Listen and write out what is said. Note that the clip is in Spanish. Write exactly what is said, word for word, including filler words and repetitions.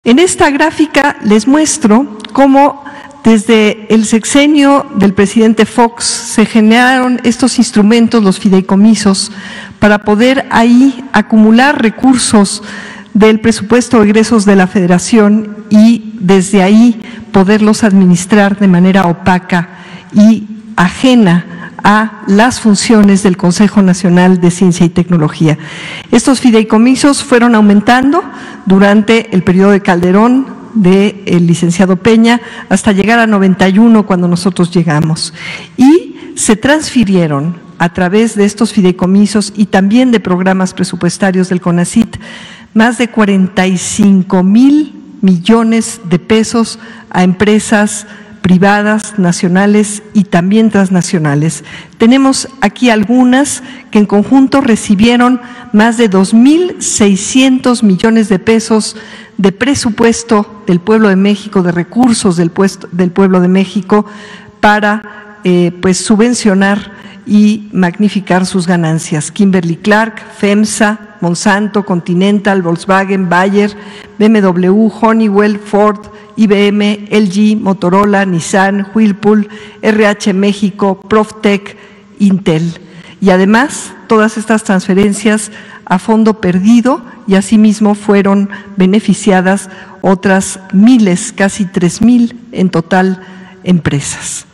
En esta gráfica les muestro cómo desde el sexenio del presidente Fox se generaron estos instrumentos, los fideicomisos, para poder ahí acumular recursos del presupuesto de egresos de la Federación y desde ahí poderlos administrar de manera opaca y ajena a las funciones del Consejo Nacional de Ciencia y Tecnología. Estos fideicomisos fueron aumentando durante el periodo de Calderón, del licenciado Peña, hasta llegar a noventa y uno cuando nosotros llegamos. Y se transfirieron a través de estos fideicomisos y también de programas presupuestarios del CONACYT más de cuarenta y cinco mil millones de pesos a empresas privadas, nacionales y también transnacionales. Tenemos aquí algunas que en conjunto recibieron más de dos mil seiscientos millones de pesos de presupuesto del pueblo de México, de recursos del, puesto, del pueblo de México para eh, pues subvencionar y magnificar sus ganancias. Kimberly-Clark, FEMSA, Monsanto, Continental, Volkswagen, Bayer, B M W, Honeywell, Ford, I B M, L G, Motorola, Nissan, Whirlpool, R H México, Proftec, Intel. Y además, todas estas transferencias a fondo perdido y asimismo fueron beneficiadas otras miles, casi tres mil en total, empresas.